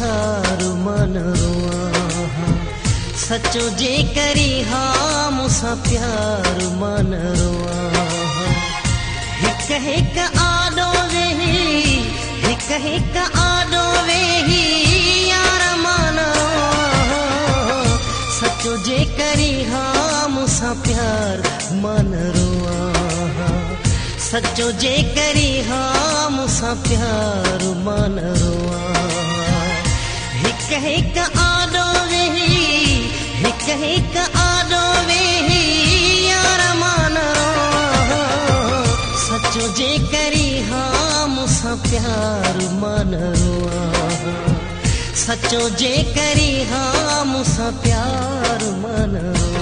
प्यार मन रोआ। सचो जे करी हा मूंसां प्यार मन रोआ। हिक हिक आडो वेही, हिक हिक आडो वेही यार मन रोआ। सचो जे करी हा मूंसां प्यार मन रोआ। सचो जे करी हा मूंसां प्यार मन रोआ। हिक हिक आडो वेही, हिक हिक आडो वेही यार मन रोआ। सचो जे करी हा मूंसां प्यार मन रोआ। सचो जे करी हा मूंसां प्यार मन रोआ।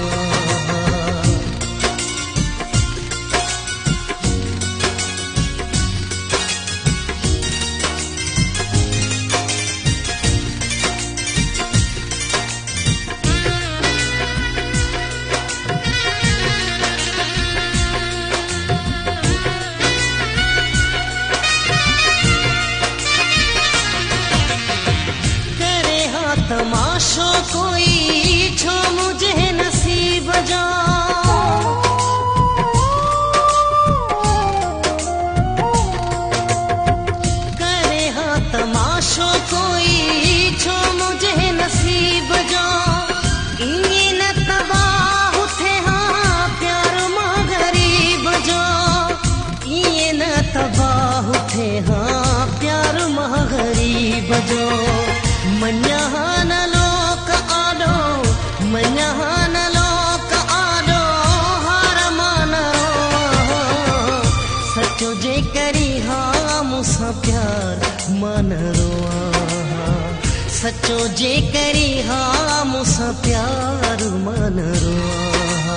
तमाशो कोई छो मुझे नसीब जो। करे हाँ तमाशो कोई छो मुझे नसीब जो। इए न तबाह थे हाँ प्यार मां गरीब जो। इए न तबाह थे हाँ प्यार मां गरीब जो। मन्याहान लोक आडो, मन्याहान लोक आडो हार मन रोआ। सचो जे करी हा मूंसां प्यार मन रोआ। सचो जे करी हा मूंसां प्यार मन रोआ।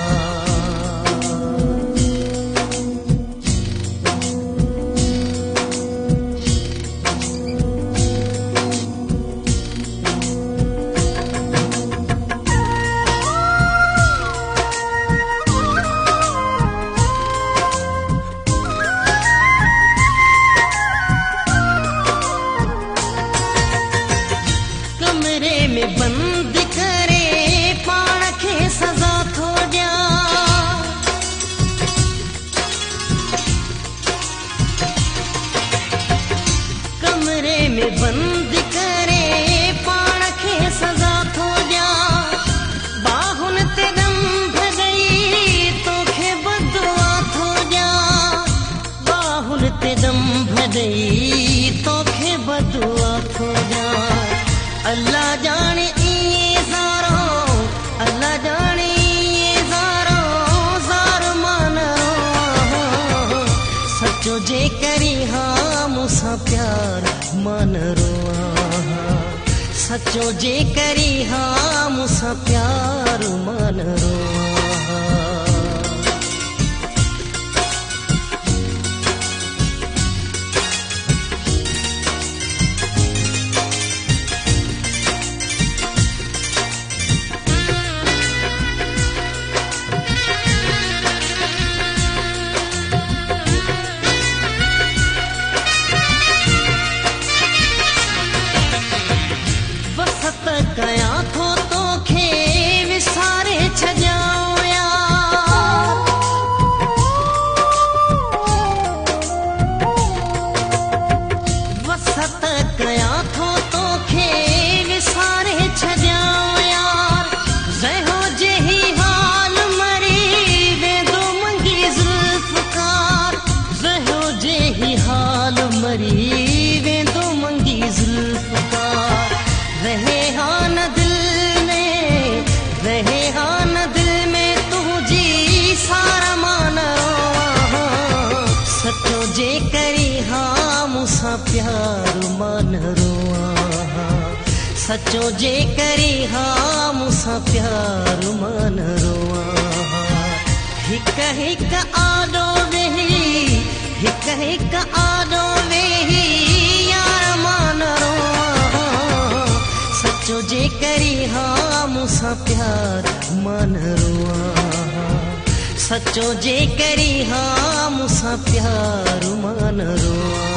कमरे में बंद करे पाण खे सजा थो ॾिया। कमरे में बंद करे पाण खे सजा थो ॾिया। बाहुन ते दंभ ॾेई तोखे बदुआ थो ॾिया। बाहुन ते दंभ ॾेई तोखे बदुआ थो ॾिया। अल्लाह जाने इए ज़ारो, अल्लाह जाने इए ज़ारो ज़ार मन रोआ। सचो जे करी हा मूंसां प्यार मन रोआ। सचो जे करी हा मूंसां प्यार मन रोआ। कया थो तोखे विसारे छॾियां यार। वसत कया थो तोखे विसारे छॾियां यार। ज़हो जेही हाल मरी वेंदो मंगी ज़ुल्फ़कार। ज़हो जेही हाल मरी वेंदो मंगी ज़ुल्फ़कार। रहे हाँ न दिल में, रहे हाँ न दिल में तुझी सारा मान रोआ। सचो जे करी हाँ मूंसां प्यार मन रोआ। सचो जे करी हाँ मूंसां प्यार मन रोआ। हिक हिक आडो वेही, हिक हिक आडो वेही यार मन रोआ। सचो जे करी हा मूंसां प्यार मन रोआ। सचो जे करी हा मूंसां प्यार मन रोआ।